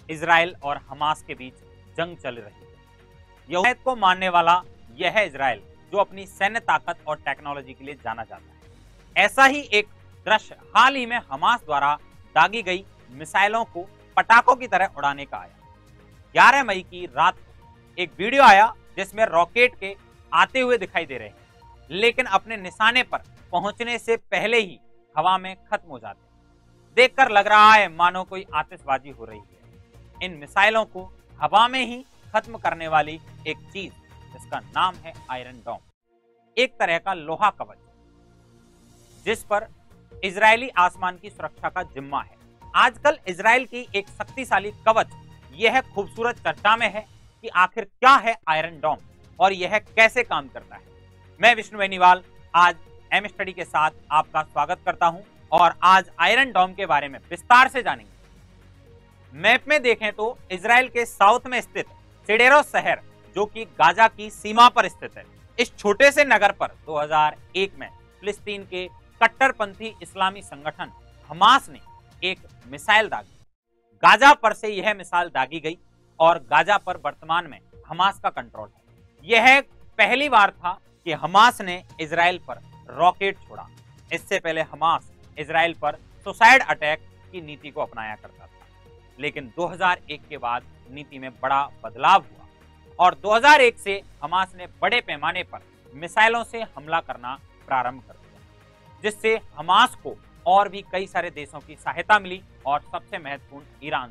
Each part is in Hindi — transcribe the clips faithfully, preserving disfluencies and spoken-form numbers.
इजराइल और हमास के बीच जंग चल रही है। यहूदियत को मानने वाला यह है इजराइल, जो अपनी सैन्य ताकत और टेक्नोलॉजी के लिए जाना जाता है। ऐसा ही एक दृश्य हाल ही में हमास द्वारा दागी गई मिसाइलों को पटाखों की तरह उड़ाने का आया। ग्यारह मई की रात को एक वीडियो आया जिसमें रॉकेट के आते हुए दिखाई दे रहे हैं, लेकिन अपने निशाने पर पहुंचने से पहले ही हवा में खत्म हो जाते हैं। देखकर लग रहा है मानो कोई आतिशबाजी हो रही है। इन मिसाइलों को हवा में ही खत्म करने वाली एक चीज जिसका नाम है आयरन डोम, एक तरह का लोहा कवच, जिस पर इजरायली आसमान की सुरक्षा का जिम्मा है। आजकल इजराइल की एक शक्तिशाली कवच यह खूबसूरत चर्चा में है कि आखिर क्या है आयरन डोम और यह कैसे काम करता है। मैं विष्णु बेनीवाल आज एम स्टडी के साथ आपका स्वागत करता हूं और आज आयरन डोम के बारे में विस्तार से जानेंगे। मैप में देखें तो इजराइल के साउथ में स्थित सिडेरो शहर, जो कि गाजा की सीमा पर स्थित है, इस छोटे से नगर पर दो हज़ार एक में फिलिस्तीन के कट्टरपंथी इस्लामी संगठन हमास ने एक मिसाइल दागी। गाजा पर से यह मिसाइल दागी गई और गाजा पर वर्तमान में हमास का कंट्रोल है। यह पहली बार था कि हमास ने इजराइल पर रॉकेट छोड़ा। इससे पहले हमास इजराइल पर सुसाइड अटैक की नीति को अपनाया करता था, लेकिन दो हज़ार एक के बाद नीति में बड़ा बदलाव हुआ और दो हज़ार एक से हमास ने बड़े पैमाने पर मिसाइलों से हमला करना प्रारंभ कर दिया, जिससे हमास को और भी कई सारे देशों की सहायता मिली और सबसे महत्वपूर्ण ईरान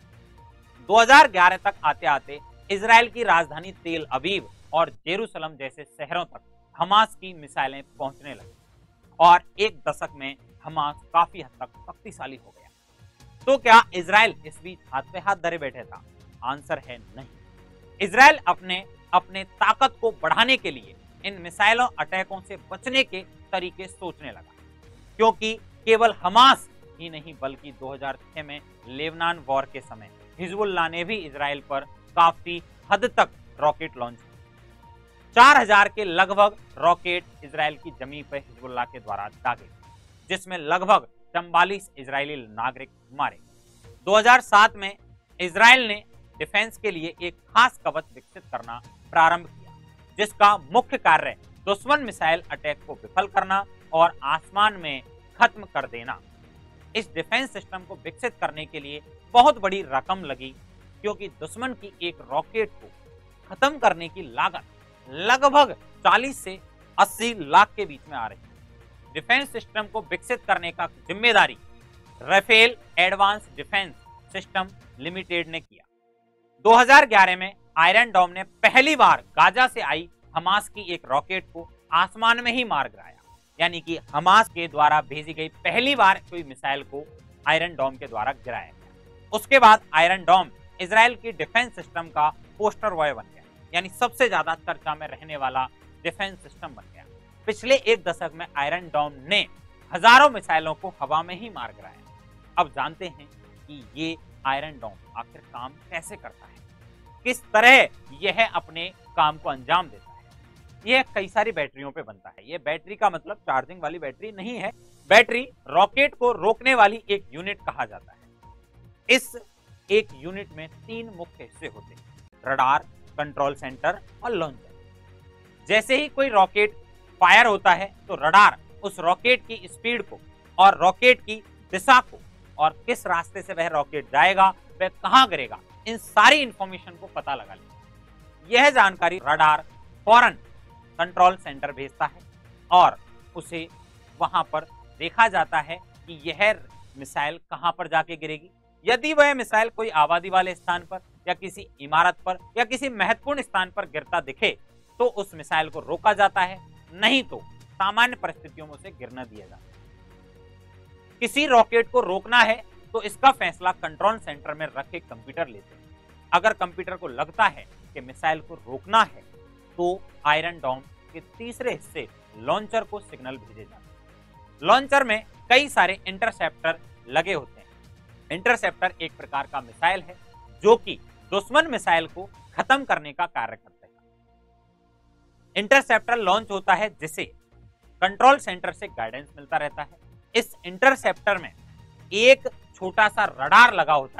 से। दो हज़ार ग्यारह तक आते आते इजराइल की राजधानी तेल अवीव और जेरूसलम जैसे शहरों तक हमास की मिसाइलें पहुंचने लगी और एक दशक में हमास काफी हद तक शक्तिशाली हो गया। तो क्या इजराइल इस बीच हाथ पे हाथ धरे बैठे था? आंसर है नहीं। इजराइल अपने अपने ताकत को बढ़ाने के लिए इन मिसाइलों अटैकों से बचने के तरीके सोचने लगा, क्योंकि केवल हमास ही नहीं बल्कि दो हज़ार छह में लेबनान वॉर के समय हिजबुल्लाह ने भी इजराइल पर काफी हद तक रॉकेट लॉन्च किए। चार हज़ार के लगभग रॉकेट इजराइल की जमीन पर हिजबुल्लाह के द्वारा दागे, जिसमें लगभग चौवालीस इजरायली नागरिक मारे। दो हज़ार सात में इजराइल ने डिफेंस के लिए एक खास कवच विकसित करना प्रारंभ किया, जिसका मुख्य कार्य दुश्मन मिसाइल अटैक को विफल करना और आसमान में खत्म कर देना। इस डिफेंस सिस्टम को विकसित करने के लिए बहुत बड़ी रकम लगी, क्योंकि दुश्मन की एक रॉकेट को खत्म करने की लागत लगभग चालीस से अस्सी लाख के बीच में आ रही है। डिफेंस सिस्टम को विकसित करने का जिम्मेदारी Rafael advance defence system limited ने किया। दो हज़ार ग्यारह में आयरन डोम ने पहली बार गाजा से आई हमास की एक रॉकेट को आसमान में ही मार गिराया, यानी कि हमास के द्वारा भेजी गई पहली बार कोई मिसाइल को आयरन डोम के द्वारा गिराया गया। उसके बाद आयरन डोम इजराइल की डिफेंस सिस्टम का पोस्टर बॉय बन गया, यानी सबसे ज्यादा चर्चा में रहने वाला डिफेंस सिस्टम बन गया। पिछले एक दशक में आयरन डोम ने हजारों मिसाइलों को हवा में ही मार गिराया। अब जानते हैं कि ये आयरन डोम आखिर काम कैसे करता है, किस तरह यह अपने काम को अंजाम देता है। यह कई सारी बैटरियों पे बनता है। यह बैटरी का मतलब चार्जिंग वाली बैटरी नहीं है। बैटरी रॉकेट को रोकने वाली एक यूनिट कहा जाता है। इस एक यूनिट में तीन मुख्य हिस्से होते हैं, रडार, कंट्रोल सेंटर और लॉन्चर। जैसे ही कोई रॉकेट फायर होता है तो रडार उस रॉकेट की स्पीड को और रॉकेट की दिशा को और किस रास्ते से वह रॉकेट जाएगा, वह कहां गिरेगा, इन सारी इंफॉर्मेशन को पता लगा लेगा। यह जानकारी रडार फौरन कंट्रोल सेंटर भेजता है और उसे वहां पर देखा जाता है कि यह मिसाइल कहां पर जाके गिरेगी। यदि वह मिसाइल कोई आबादी वाले स्थान पर या किसी इमारत पर या किसी महत्वपूर्ण स्थान पर गिरता दिखे तो उस मिसाइल को रोका जाता है, नहीं तो सामान्य परिस्थितियों में उसे गिरना दिया जाता है। किसी रॉकेट को रोकना है तो इसका फैसला कंट्रोल सेंटर में रखे कंप्यूटर लेते हैं। अगर कंप्यूटर को लगता है कि मिसाइल को रोकना है तो आयरन डोम के तीसरे हिस्से लॉन्चर को सिग्नल भेजे जाते हैं। लॉन्चर में कई सारे इंटरसेप्टर लगे होते हैं। इंटरसेप्टर एक प्रकार का मिसाइल है जो कि दुश्मन मिसाइल को खत्म करने का कार्य करते हैं। इंटरसेप्टर लॉन्च होता है जिसे कंट्रोल सेंटर से गाइडेंस मिलता रहता है। इस इंटरसेप्टर में एक छोटा सा रडार लगा होता है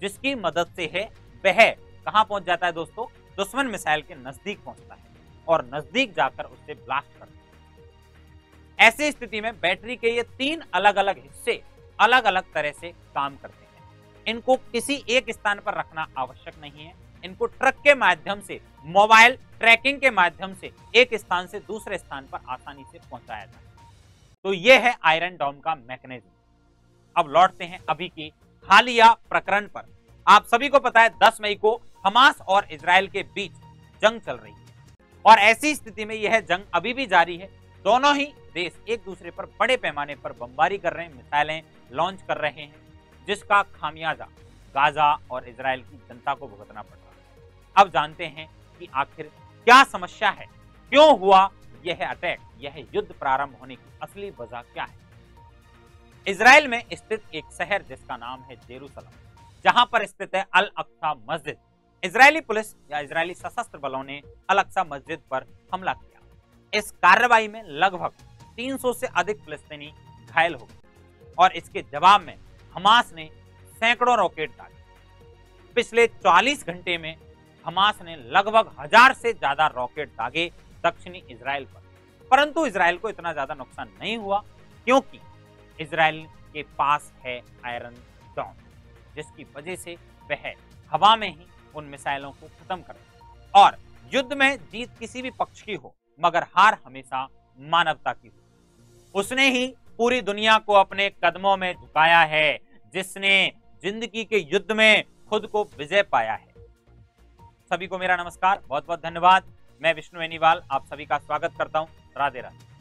जिसकी मदद से है वह कहां पहुंच जाता है दोस्तों, दुश्मन मिसाइल के नजदीक पहुंचता है और नजदीक जाकर उससे ब्लास्ट करता है। ऐसी स्थिति में बैटरी के ये तीन अलग अलग हिस्से अलग अलग तरह से काम करते हैं। इनको किसी एक स्थान पर रखना आवश्यक नहीं है, इनको ट्रक के माध्यम से, मोबाइल ट्रैकिंग के माध्यम से एक स्थान से दूसरे स्थान पर आसानी से पहुंचाया जाता है। तो यह है आयरन डोम का मैकेनिज्म। अब लौटते हैं अभी की हालिया प्रकरण पर। आप सभी को पता है दस मई को हमास और इजराइल के बीच जंग चल रही है और ऐसी स्थिति में यह जंग अभी भी जारी है। दोनों ही देश एक दूसरे पर बड़े पैमाने पर बमबारी कर रहे हैं, मिसाइलें लॉन्च कर रहे हैं, जिसका खामियाजा गाजा और इजराइल की जनता को भुगतना पड़ रहा है। अब जानते हैं कि आखिर क्या समस्या है, क्यों हुआ यह अटैक, यह युद्ध प्रारंभ होने की असली वजह क्या है। इजराइल में स्थित एक शहर जिसका नाम है जेरूसलम, जहां पर स्थित है अल अक्सा मस्जिद। इजरायली पुलिस या इजरायली सशस्त्र बलों ने अल अक्सा मस्जिद पर हमला किया। इस कार्रवाई में लगभग तीन सौ से अधिक फिलिस्तीनी घायल हो गए और इसके जवाब में हमास ने सैकड़ों रॉकेट दागे। पिछले चालीस घंटे में हमास ने लगभग हजार से ज्यादा रॉकेट दागे दक्षिणी इजराइल पर, परंतु इजराइल को इतना ज्यादा नुकसान नहीं हुआ क्योंकि इजराइल के पास है आयरन डोम, जिसकी वजह से वह हवा में ही उन मिसाइलों को खत्म कर दे। और युद्ध में जीत किसी भी पक्ष की हो मगर हार हमेशा मानवता की हो। उसने ही पूरी दुनिया को अपने कदमों में झुकाया है, जिसने जिंदगी के युद्ध में खुद को विजय पाया है। सभी को मेरा नमस्कार, बहुत बहुत धन्यवाद। मैं विष्णु बेनीवाल आप सभी का स्वागत करता हूं। राधे राधे।